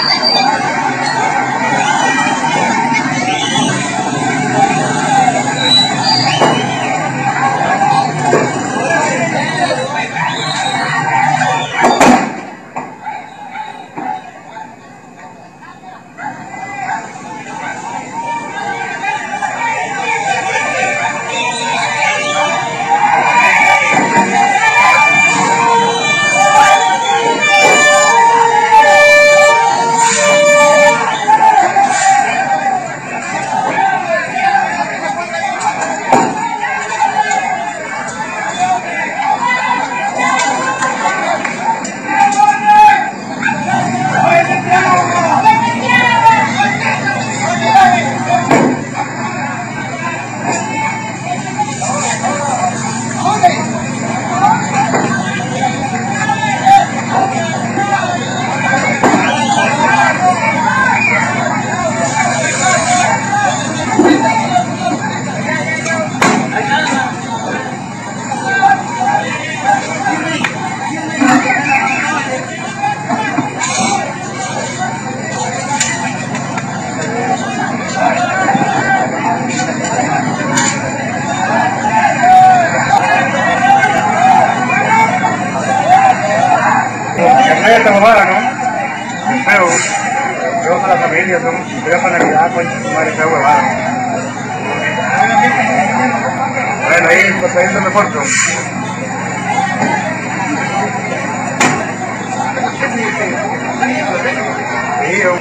esta mamada, ¿no? Feo. Feo para la familia, feo para Navidad, coño, madre, feo huevada. Bueno, ahí está yendo mejor, ¿no? Sí, yo.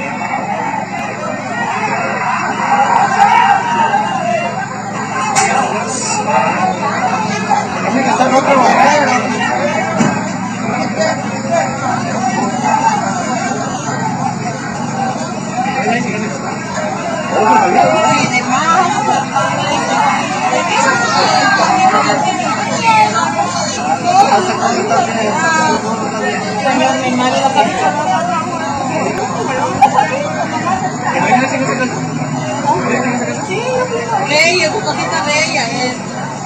Señor, mi marido de ella, su cosita de ella es.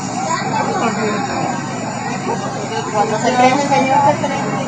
Cuando se prende, señor, se prende.